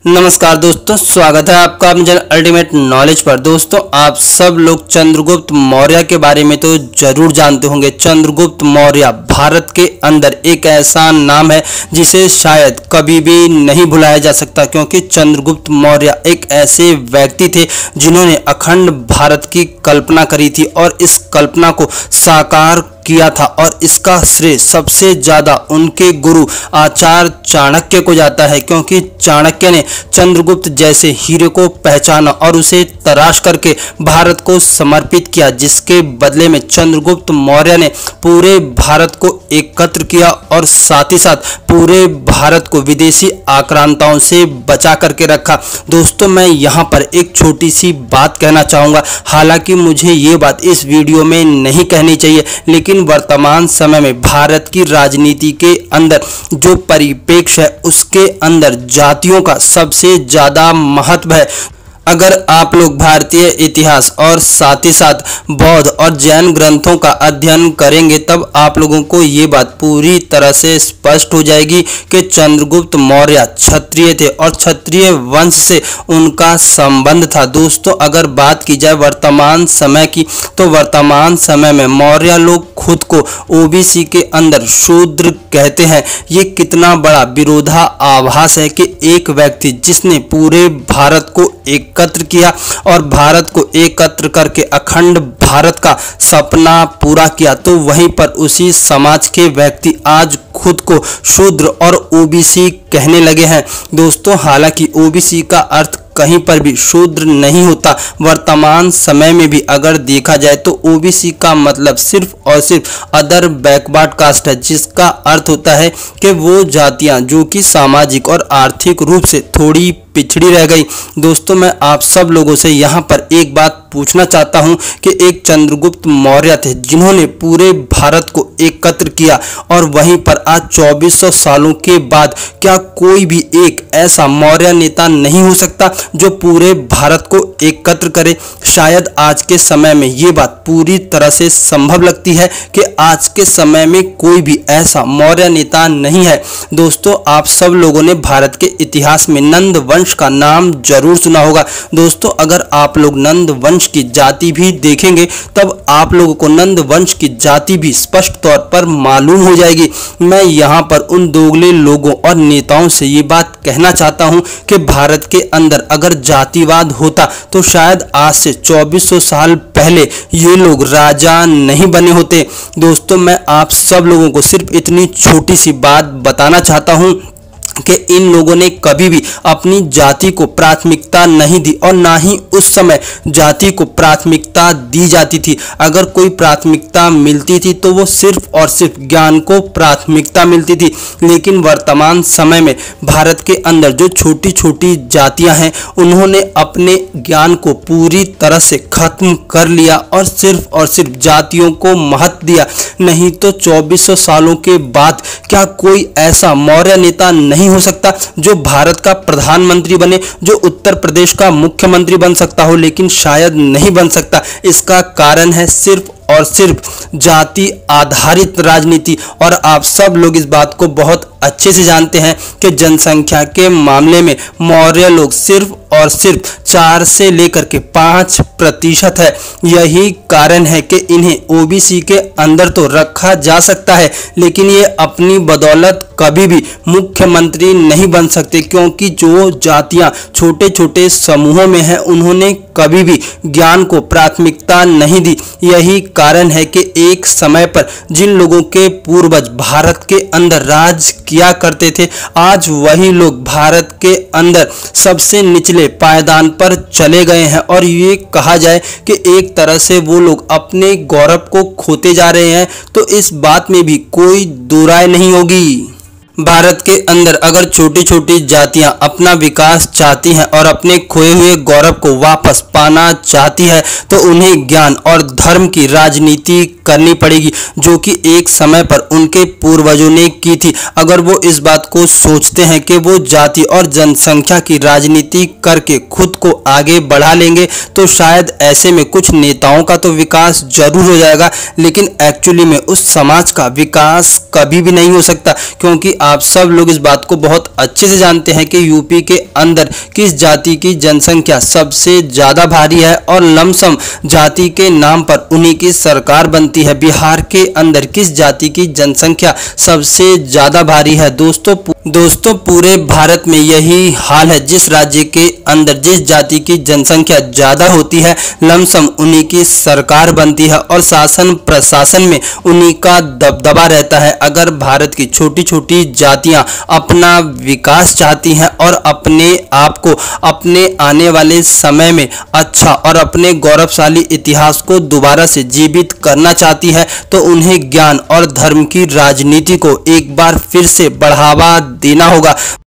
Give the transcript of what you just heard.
नमस्कार दोस्तों, स्वागत है आपका अपने चैनल अल्टीमेट नॉलेज पर। दोस्तों, आप सब लोग चंद्रगुप्त मौर्य के बारे में तो जरूर जानते होंगे। चंद्रगुप्त मौर्य भारत के अंदर एक ऐसा नाम है जिसे शायद कभी भी नहीं भुलाया जा सकता, क्योंकि चंद्रगुप्त मौर्य एक ऐसे व्यक्ति थे जिन्होंने अखंड भारत की कल्पना करी थी और इस कल्पना को साकार किया था। और इसका श्रेय सबसे ज़्यादा उनके गुरु आचार्य चाणक्य को जाता है, क्योंकि चाणक्य ने चंद्रगुप्त जैसे हीरे को पहचाना और उसे तराश करके भारत को समर्पित किया, जिसके बदले में चंद्रगुप्त मौर्य ने पूरे भारत को एकत्र किया और साथ ही साथ पूरे भारत को विदेशी आक्रांताओं से बचा करके रखा। दोस्तों, मैं यहाँ पर एक छोटी सी बात कहना चाहूँगा। हालांकि मुझे ये बात इस वीडियो में नहीं कहनी चाहिए, लेकिन वर्तमान समय में भारत की राजनीति के अंदर जो परिप्रेक्ष्य है उसके अंदर जातियों का सबसे ज़्यादा महत्व है। अगर आप लोग भारतीय इतिहास और साथ ही साथ बौद्ध और जैन ग्रंथों का अध्ययन करेंगे, तब आप लोगों को ये बात पूरी तरह से स्पष्ट हो जाएगी कि चंद्रगुप्त मौर्य क्षत्रिय थे और क्षत्रिय वंश से उनका संबंध था। दोस्तों, अगर बात की जाए वर्तमान समय की, तो वर्तमान समय में मौर्य लोग खुद को ओबीसी के अंदर शूद्र कहते हैं। ये कितना बड़ा विरोधाभास है कि एक व्यक्ति जिसने पूरे भारत को एकत्र किया और भारत को एकत्र करके अखंड भारत का सपना पूरा किया, तो वहीं पर उसी समाज के व्यक्ति आज खुद को शूद्र और ओबीसी कहने लगे हैं। दोस्तों, हालांकि ओबीसी का अर्थ कहीं पर भी शूद्र नहीं होता। वर्तमान समय में भी अगर देखा जाए तो ओबीसी का मतलब सिर्फ और सिर्फ अदर बैकवर्ड कास्ट है, जिसका अर्थ होता है कि वो जातियां जो कि सामाजिक और आर्थिक रूप से थोड़ी पिछड़ी रह गई। दोस्तों, मैं आप सब लोगों से यहाँ पर एक बात पूछना चाहता हूँ कि एक चंद्रगुप्त मौर्य थे जिन्होंने पूरे भारत को एकत्र किया, और वहीं पर आज 2400 सालों के बाद क्या कोई भी एक ऐसा मौर्य नेता नहीं हो सकता जो पूरे भारत को एकत्र करे? शायद आज के समय में ये बात पूरी तरह से संभव लगती है कि आज के समय में कोई भी ऐसा मौर्य नेता नहीं है। दोस्तों, आप सब लोगों ने भारत के इतिहास में नंद वंश का नाम जरूर सुना होगा। दोस्तों, अगर आप लोग नंद वंश की जाति भी देखेंगे, तब आप लोगों को नंद वंश की जाति भी स्पष्ट तौर पर मालूम हो जाएगी। मैं यहाँ पर उन दोगले लोगों और नेताओं से ये बात कहना चाहता हूँ कि भारत के अंदर अगर जातिवाद होता तो शायद आज से 2400 साल पहले ये लोग राजा नहीं बने होते। दोस्तों, मैं आप सब लोगों को सिर्फ इतनी छोटी सी बात बताना चाहता हूँ कि इन लोगों ने कभी भी अपनी जाति को प्राथमिकता नहीं दी, और ना ही उस समय जाति को प्राथमिकता दी जाती थी। अगर कोई प्राथमिकता मिलती थी तो वो सिर्फ और सिर्फ ज्ञान को प्राथमिकता मिलती थी। लेकिन वर्तमान समय में भारत के अंदर जो छोटी छोटी जातियां हैं, उन्होंने अपने ज्ञान को पूरी तरह से खत्म कर लिया और सिर्फ जातियों को महत्व दिया। नहीं तो 2400 सालों के बाद क्या कोई ऐसा मौर्य नेता नहीं हो सकता जो भारत का प्रधानमंत्री बने, जो उत्तर प्रदेश का मुख्यमंत्री बन सकता हो, लेकिन शायद नहीं बन सकता। इसका कारण है सिर्फ और सिर्फ जाति आधारित राजनीति। और आप सब लोग इस बात को बहुत अच्छे से जानते हैं कि जनसंख्या के मामले में मौर्य लोग सिर्फ और सिर्फ 4 से लेकर के 5% है। यही कारण है कि इन्हें ओबीसी के अंदर तो रखा जा सकता है, लेकिन ये अपनी बदौलत कभी भी मुख्यमंत्री नहीं बन सकते, क्योंकि जो जातियां छोटे छोटे समूहों में हैं, उन्होंने कभी भी ज्ञान को प्राथमिकता नहीं दी। यही कारण है कि एक समय पर जिन लोगों के पूर्वज भारत के अंदर राज किया करते थे, आज वही लोग भारत के अंदर सबसे निचले पायदान पर चले गए हैं। और ये कहा जाए कि एक तरह से वो लोग अपने गौरव को खोते जा रहे हैं, तो इस बात में भी कोई दो राय नहीं होगी। भारत के अंदर अगर छोटी छोटी जातियां अपना विकास चाहती हैं और अपने खोए हुए गौरव को वापस पाना चाहती है, तो उन्हें ज्ञान और धर्म की राजनीति करनी पड़ेगी, जो कि एक समय पर उनके पूर्वजों ने की थी। अगर वो इस बात को सोचते हैं कि वो जाति और जनसंख्या की राजनीति करके खुद को आगे बढ़ा लेंगे, तो शायद ऐसे में कुछ नेताओं का तो विकास जरूर हो जाएगा, लेकिन एक्चुअली में उस समाज का विकास कभी भी नहीं हो सकता, क्योंकि आप सब लोग इस बात को बहुत अच्छे से जानते हैं कि यूपी के अंदर किस जाति की जनसंख्या सबसे ज़्यादा भारी है और लमसम जाति के नाम पर उन्हीं की सरकार बनती है। बिहार के अंदर किस जाति की जनसंख्या सबसे ज़्यादा भारी है? दोस्तों पूरे भारत में यही हाल है। जिस राज्य के अंदर जिस जाति की जनसंख्या ज़्यादा होती है लमसम उन्हीं की सरकार बनती है और शासन प्रशासन में उन्हीं का दबदबा रहता है। अगर भारत की छोटी छोटी जातियां अपना विकास चाहती हैं और अपने आप को अपने आने वाले समय में अच्छा और अपने गौरवशाली इतिहास को दोबारा से जीवित करना चाहती है तो उन्हें ज्ञान और धर्म की राजनीति को एक बार फिर से बढ़ावा देना होगा।